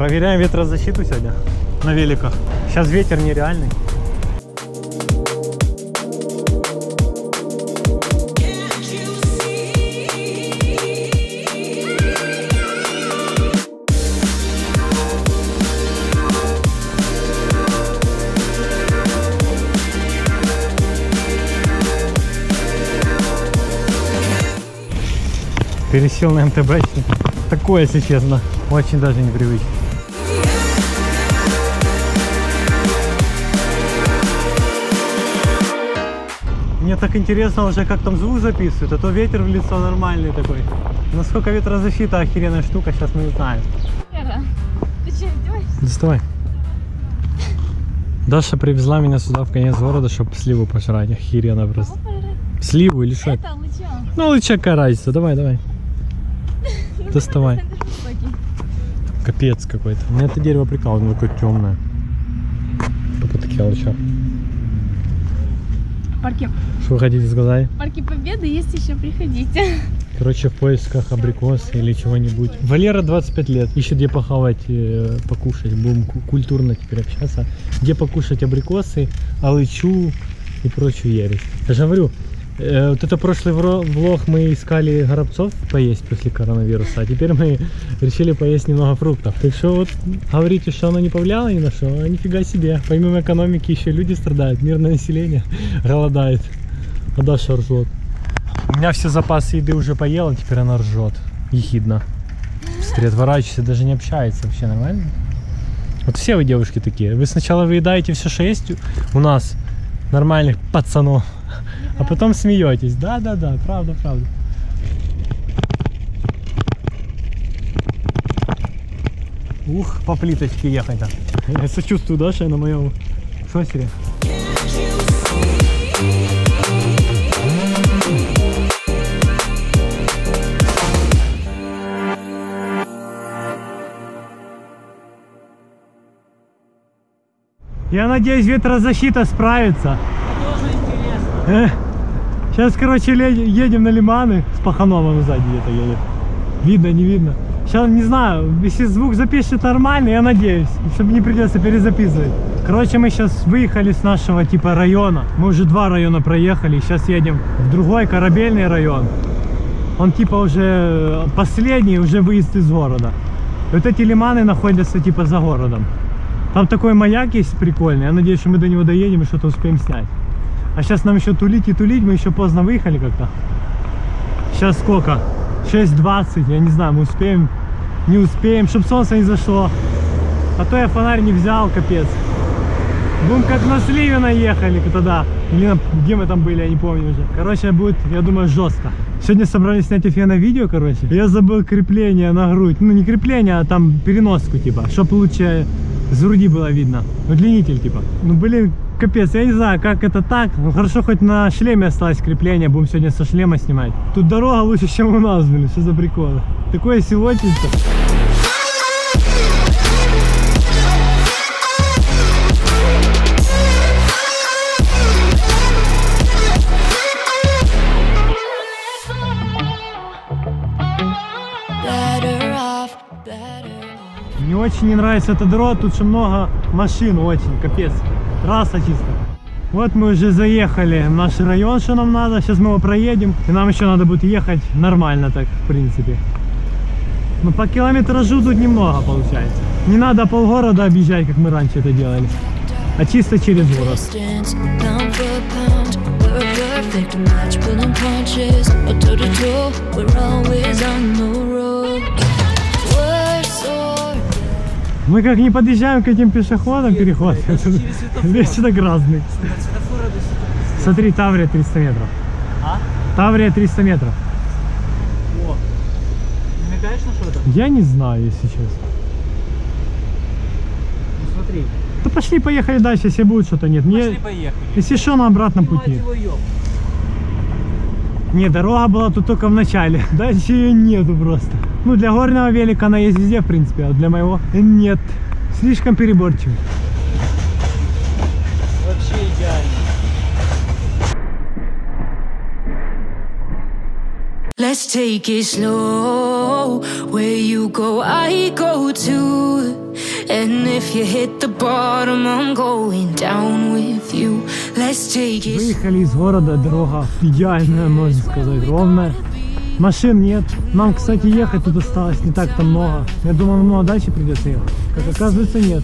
Проверяем ветрозащиту сегодня на великах. Сейчас ветер нереальный. Пересел на МТБ. Такое, если честно, очень даже непривычно. Мне так интересно уже, как там звук записывают, а то ветер в лицо нормальный такой. Насколько ветрозащита охеренная штука, сейчас мы узнаем. Ты что, издеваешься? Доставай. Даша привезла меня сюда в конец города, чтобы сливу пожрать. Охеренно просто. Сливу или что? Это луча. Ну лучше какая разница, давай, давай. Доставай. Капец какой-то. Мне это дерево прикалывает, оно такое темное. Тупо такие луча. Парки. Что вы хотите сказать? Парки Победы есть еще, приходите. Короче, в поисках абрикос или чего-нибудь. Валера 25 лет, ищет где похавать, покушать. Будем культурно теперь общаться. Где покушать абрикосы, алычу и прочую ересь. Я же говорю, вот это прошлый влог мы искали горобцов поесть после коронавируса, а теперь мы решили поесть немного фруктов. Так что вот говорите, что оно не повлияло ни на что, а нифига себе. Помимо экономики еще люди страдают, мирное население голодает. А Даша ржет. У меня все запасы еды уже поела, теперь она ржет. Ехидно. Быстрее отворачивается, даже не общается. Вообще нормально? Вот все вы девушки такие. Вы сначала выедаете все, что есть у нас, нормальных пацанов, а потом смеетесь. Да-да-да, правда, правда. Ух, по плиточке ехать-то. Я сочувствую Даше на моем шоссере. Я надеюсь, ветрозащита справится. Тоже интересно. Сейчас, короче, едем на Лиманы. С Пахановым сзади где-то едет. Видно, не видно. Сейчас, не знаю, если звук запишет нормально, я надеюсь, чтобы не придется перезаписывать. Короче, мы сейчас выехали с нашего типа района. Мы уже 2 района проехали. Сейчас едем в другой корабельный район. Он типа уже последний, уже выезд из города. И вот эти Лиманы находятся типа за городом. Там такой маяк есть прикольный. Я надеюсь, что мы до него доедем и что-то успеем снять. А сейчас нам еще тулить и тулить. Мы еще поздно выехали как-то. Сейчас сколько? 6:20. Я не знаю, мы успеем, не успеем, чтобы солнце не зашло. А то я фонарь не взял, капец. Будем как на Сливино ехали тогда. Или где мы там были, я не помню уже. Короче, будет, я думаю, жестко. Сегодня собрались снять офигенное видео, короче. Я забыл крепление на грудь. Ну, не крепление, а там переноску, типа. Чтоб лучше с груди было видно. Удлинитель, типа. Ну, блин, капец, я не знаю, как это так. Ну, хорошо, хоть на шлеме осталось крепление. Будем сегодня со шлема снимать. Тут дорога лучше, чем у нас, блин. Что за прикол? Такое сегодняшнее. Мне очень не нравится эта дорога, тут же много машин, очень, капец. Трасса чисто. Вот мы уже заехали в наш район, что нам надо. Сейчас мы его проедем, и нам еще надо будет ехать нормально так, в принципе. Но по километражу тут немного получается. Не надо полгорода объезжать, как мы раньше это делали, а чисто через город. Мы как не подъезжаем к этим пешеходам, переходам, весь так разный. Смотри, Таврия 300 метров. А? Таврия 300 метров. О, намекаешь на что-то? Я не знаю, если честно. Ну смотри. Да пошли, поехали дальше, если будет что-то нет. Пошли, поехали. Если что, на обратном пути. Не, дорога была тут только в начале. Дальше ее нету просто. Ну, для горного велика она есть везде, в принципе, а для моего нет. Слишком переборчивый. Вообще идеально. Let's take it slow. go. Where you go, I go too. And if you hit the bottom, I'm going down with you. Let's take it. Выехали из города, дорога идеальная, можно сказать, ровная. Машин нет. Нам, кстати, ехать тут осталось не так-то много. Я думал, много дальше придется ехать. Как оказывается, нет.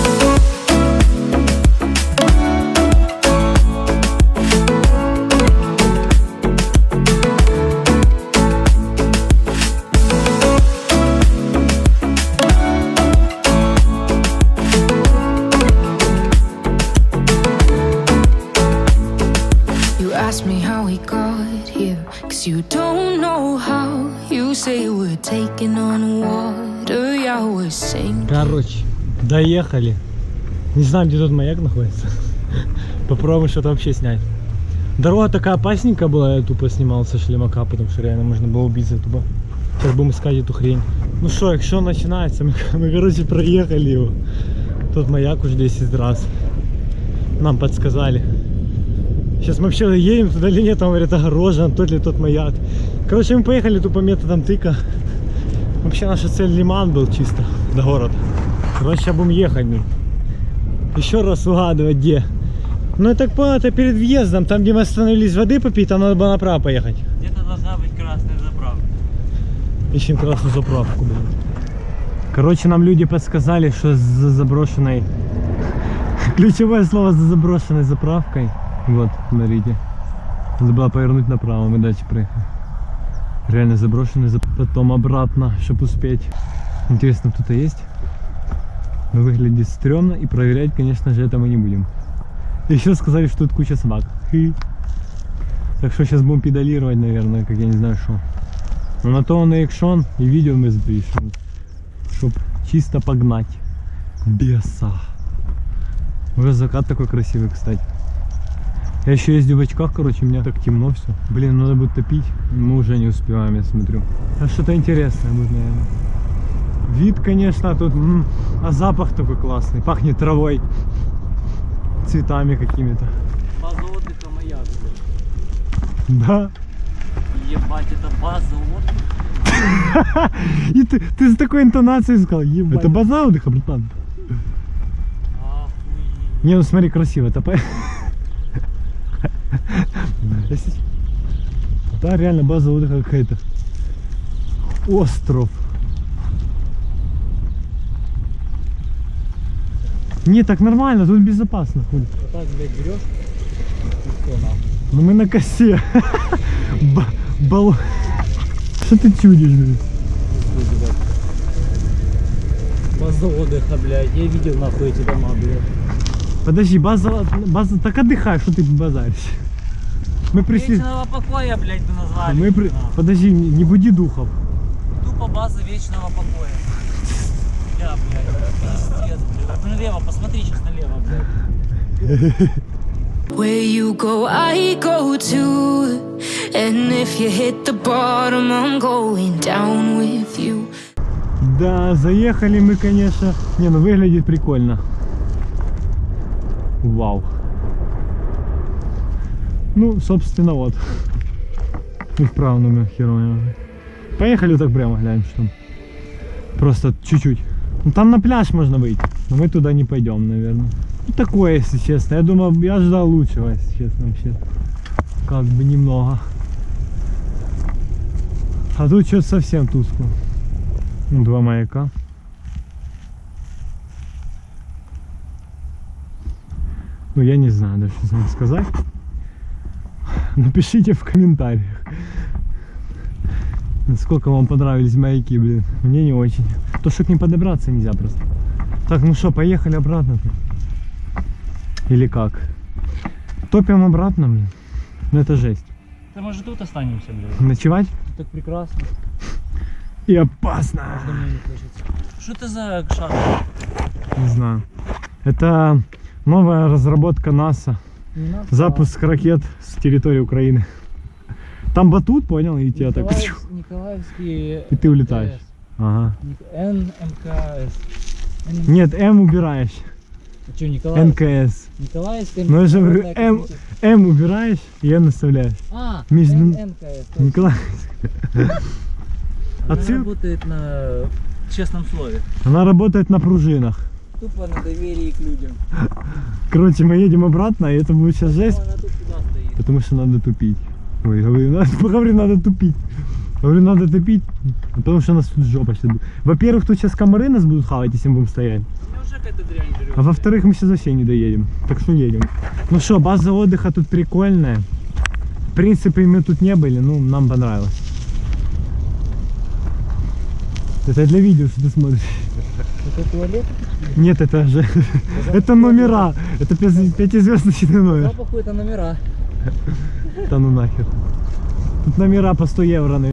Ask me how we got here, 'cause you don't know how. You say we're taking on water, yeah, we're sinking. Короче, доехали. Не знаю, где тут маяк находится. Попробуем что-то вообще снять. Дорога такая опасненькая была, я тупо снимал со шлемака, потому что реально можно было убиться тупо. Сейчас будем искать эту хрень. Ну что, якщо начинается, мы короче проехали его. Тот маяк уже 10 раз. Нам подсказали. Сейчас мы вообще едем туда или нет, там говорят огорожен, тот ли тот маяк. Короче, мы поехали тупо методом тыка. Вообще наша цель Лиман был чисто до города. Короче, сейчас будем ехать. Еще раз угадывать где. Ну я так понял, это перед въездом, там где мы остановились воды попить, там надо было направо поехать. Где-то должна быть красная заправка. Ищем красную заправку, блин. Короче, нам люди подсказали, что за заброшенной... Ключевое слово за заброшенной заправкой. Вот, смотрите. Надо было повернуть направо, мы дальше проехали. Реально заброшенный, потом обратно, чтобы успеть. Интересно, кто-то есть? Но выглядит стрёмно, и проверять, конечно же, это мы не будем. Еще сказали, что тут куча собак. Так что сейчас будем педалировать, наверное, как я не знаю что. Но на то он и экшон, и видео мы запишем. Чтоб чисто погнать. Беса. Уже закат такой красивый, кстати. Я еще ездил в очках, короче, у меня так темно все. Блин, надо будет топить. Мы уже не успеваем, я смотрю. А что-то интересное будет, наверное. Вид, конечно, тут... а запах такой классный. Пахнет травой. Цветами какими-то. База отдыха маяк, блядь. Да. Ебать, это база отдыха. И ты с такой интонацией сказал, ебать. Это база отдыха, братан. Охуеть. Не, ну смотри, красиво. Это... Да, реально база отдыха какая-то. Остров. Не, так нормально, тут безопасно ходит. Вот так, блядь, берешь и все, нахуй. Ну мы на косе. Что ты чудишь, блядь? База отдыха, блядь. Я видел нахуй эти дома, блядь. Подожди, база, так отдыхай, что ты базаришь? Мы пришли... Вечного покоя, блядь, бы назвали. Подожди, не буди духов. Тупо база вечного покоя. Я, блядь, пиздец, блядь. Налево, посмотри сейчас налево, блядь. Where you go, I go too. And if you hit the bottom, I'm going down with you. Да, заехали мы, конечно. Не, ну выглядит прикольно. Вау. Ну, собственно, вот. И вправо номер хероя. Поехали так прямо, глянь, что. Просто чуть-чуть. Ну там на пляж можно выйти. Но мы туда не пойдем, наверное. Ну такое, если честно. Я думал, я ждал лучшего, если честно, вообще. Как бы немного. А тут что-то совсем тускло. Ну, 2 маяка. Ну, я не знаю даже, что вам сказать. Напишите в комментариях, насколько вам понравились маяки, блин. Мне не очень. То, что к ним подобраться нельзя просто. Так, ну что, поехали обратно? Или как? Топим обратно, блин. Ну, это жесть. Да может тут останемся, блядь. Ночевать? Так прекрасно. И опасно. Можно мне не хочется. Что это за шар? Не знаю. Это новая разработка НАСА. Запуск ракет с территории Украины. Там батут, понял, и тебя так... Николаевский... И ты улетаешь. Ага. НМКС. Нет, М убираешь. А что, Николаевский? НКС. Николаевский... Ну я же говорю, М убираешь и Н оставляешь. А, Между... НКС. Николаевск. А Она цирк? работает на честном слове. Она работает на пружинах. Тупо на доверии к людям. Короче, мы едем обратно, и это будет сейчас жесть, Она тут сюда стоит. потому что надо тупить. Ой, говорю, надо тупить. Говорю, надо тупить, потому что у нас тут жопа сейчас будет. Во-первых, тут сейчас комары нас будут хавать, если мы будем стоять. У меня уже какая-то дрянь жрет. А во-вторых, мы сейчас вообще не доедем. Так что едем. Ну что, база отдыха тут прикольная. В принципе, мы тут не были, ну, нам понравилось. Это для видео, что ты смотришь. Это туалет? Нет, это же... Это номера. Это пятизвездочный номер. Запаху это номера. Да ну нахер. Тут номера по 100 евро, наверное.